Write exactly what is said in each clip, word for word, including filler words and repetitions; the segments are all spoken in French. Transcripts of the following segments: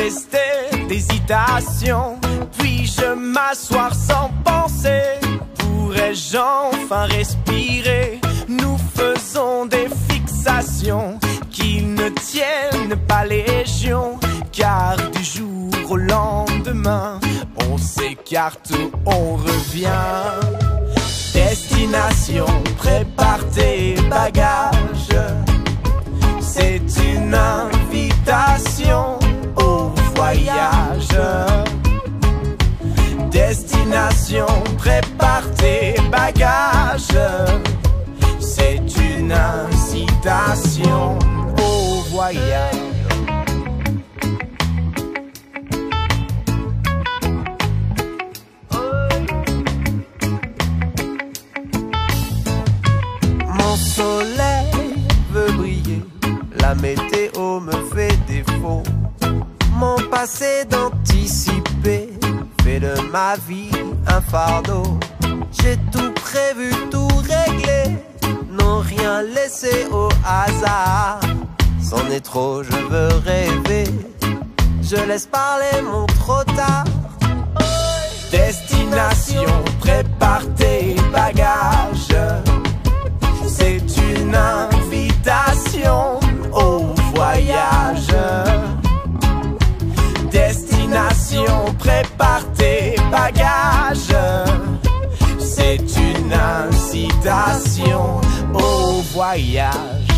restait d'hésitation. Puis-je m'asseoir sans penser? Pourrais-je enfin respirer? Nous faisons des fixations qui ne tiennent pas légion, car du jour au lendemain, on s'écarte ou on revient. Destination, prépare tes bagages. C'est une invitation au voyage. Destination, prépare tes bagages. C'est une incitation au voyage. Mon soleil veut briller, la météo me fait défaut. Mon passé d'anticiper fait de ma vie un fardeau. J'ai tout prévu, tout réglé, non rien laissé au hasard. C'en est trop, je veux rêver, je laisse parler mon trop tard. Destination, prépare tes bagages. C'est une invitation au voyage. Destination, prépare tes bagages. C'est une incitation au voyage.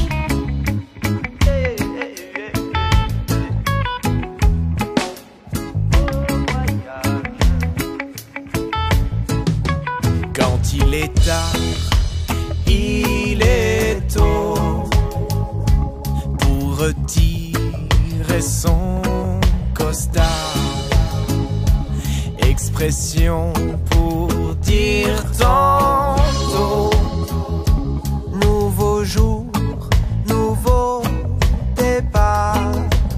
Quand il est tard, il est tôt pour retirer son costard. Expression pour dire tantôt. Nouveau jour, nouveau départ.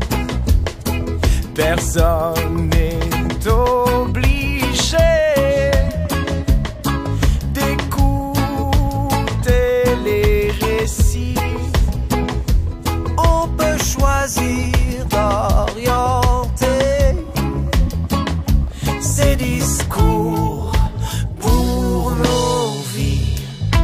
Personne n'est obligé d'écouter les récits. On peut choisir d'orienter ces discours pour nos vies.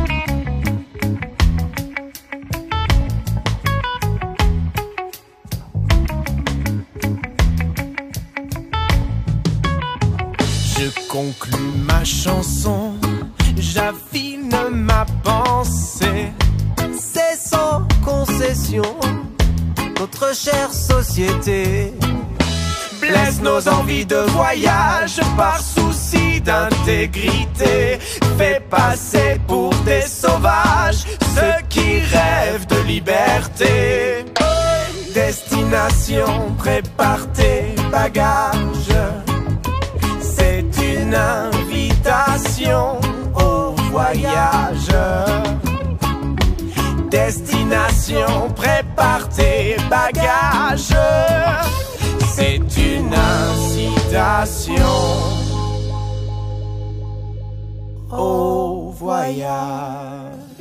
Je conclus ma chanson, j'affine ma pensée. C'est sans concession notre chère société blesse nos envies de voyage par souci d'intégrité. Fait passer pour des sauvages ceux qui rêvent de liberté. Destination, prépare tes bagages. C'est une invitation au voyage. Destination, prépare tes bagages. C'est une incitation au voyage.